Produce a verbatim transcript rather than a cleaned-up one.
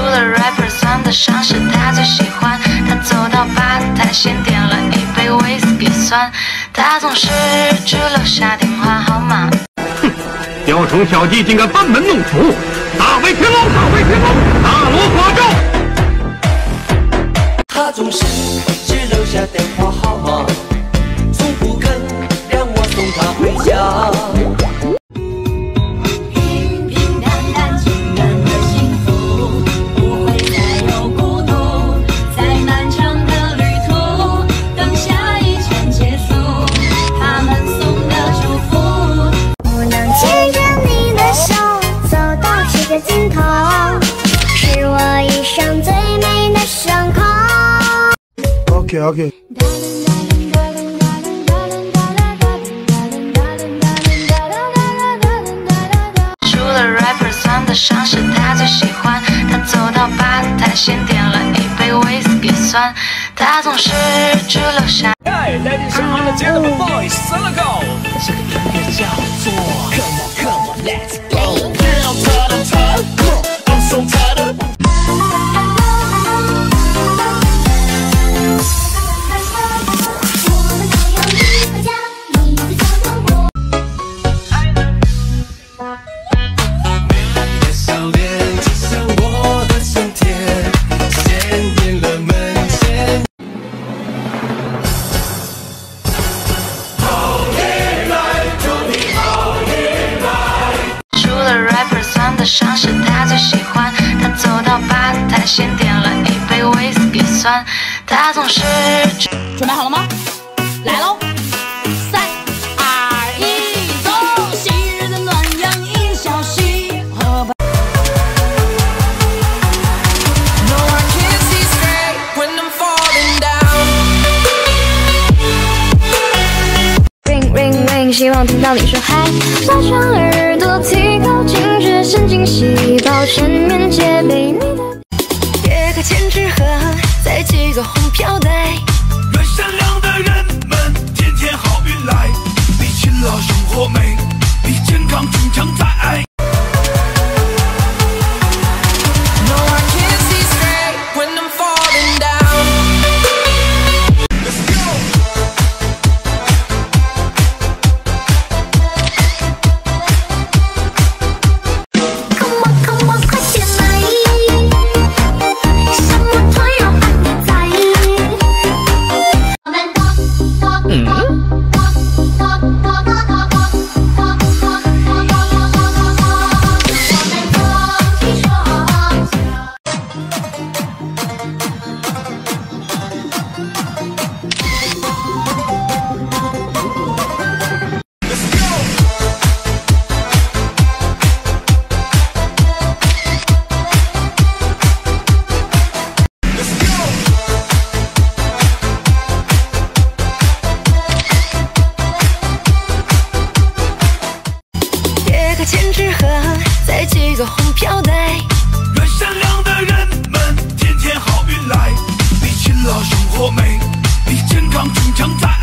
了 rapper 算得上是他最喜欢。他走到吧台，先点了一杯威士忌酸。他总是只留下电话号码。 哼，雕虫小技竟敢班门弄斧！大威天龙，大威天龙，大罗法咒！ 他总是只留下电话号码，从不肯让我送他回家。 尽头是我一生最美的伤口。 OK OK。 除了 rapper 算得上是他最喜欢。他走到吧台，先点了一杯威士忌酸。他总是只留下。 Hey, ladies and gentlemen, boys, let's go。这个音乐叫做 Come on, Come on, Let's Go。 I'm so tired. 上是他最喜欢。他走到吧台，先点了一杯威士忌酸。他总是准备好了吗？来喽！三二一，走！昔日的暖阳映小溪。No, I can't see straight when I'm falling down. Ring ring ring， 希望听到你说嗨，拉长耳朵，提高警觉，神经细胞全面戒备你的。别个千纸鹤，在几个红飘带。 愿善良的人们天天好运来，比勤劳生活美，比健康经常在。 千纸鹤，在几个红飘带。愿善良的人们天天好运来，比勤劳生活美，比健康经常在。